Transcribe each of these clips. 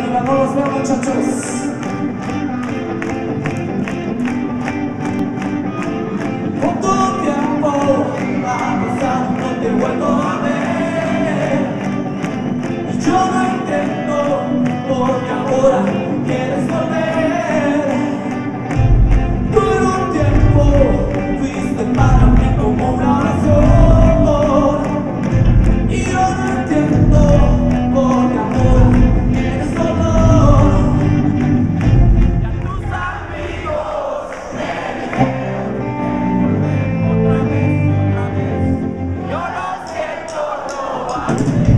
arriba, no los veo, muchachos. ¿Cuánto tiempo ha pasado? No te vuelvo a ver. Y yo no entiendo por qué ahora quieres volver. Por un tiempo fuiste para mí como una oración. Y yo no entiendo por qué ahora quieres dolor. Y a tus amigos me dijeron otra vez. Yo no siento robarte.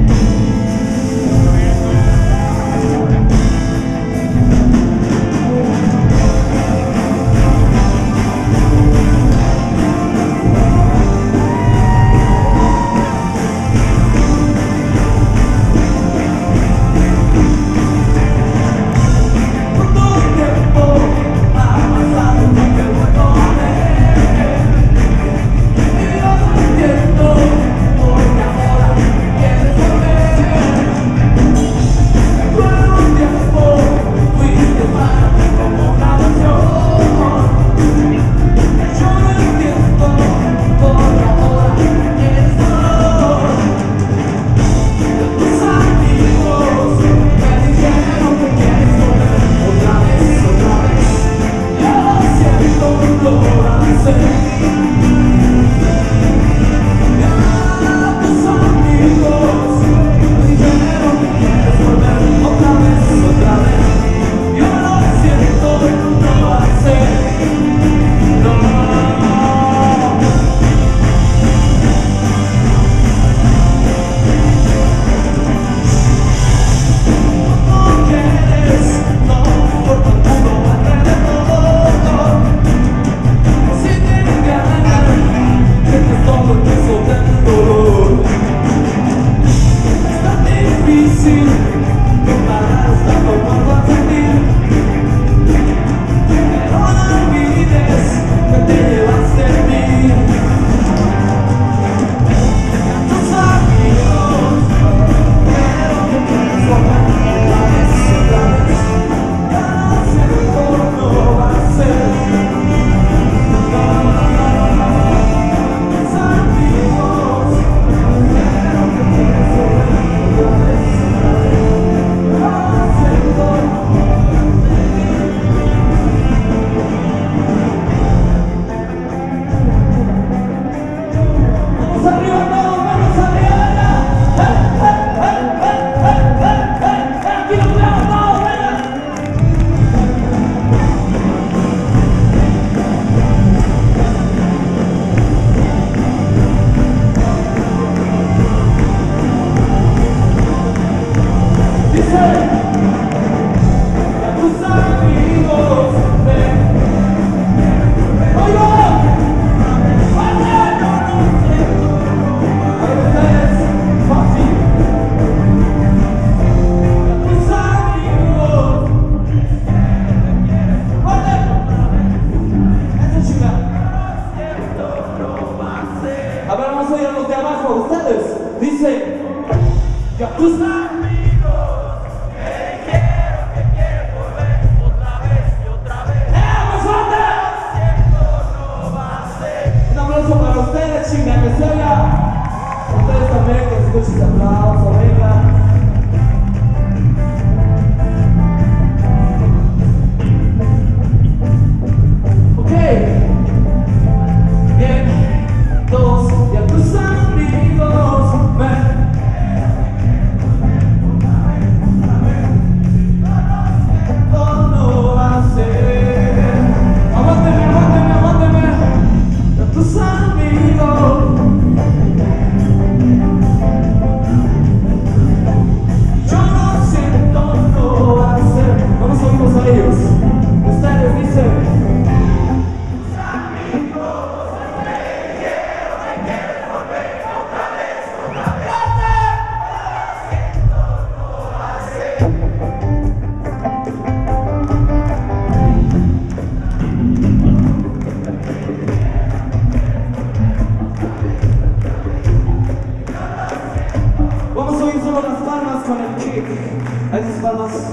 A ver, vamos a ir a los de abajo, ustedes. Dice, ya tus amigos, que quiero volver.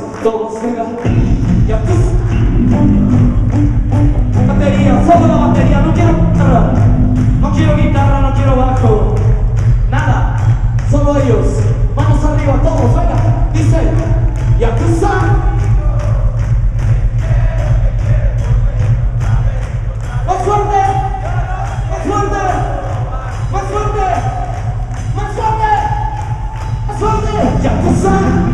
todos, venga. Ya pues. Batería, solo la batería, no quiero guitarra. No quiero guitarra, no quiero bajo. Nada, solo ellos. Manos arriba, todos, venga. Dice, ya pues. Más fuerte, más fuerte, más fuerte, más fuerte, más fuerte. Ya pues.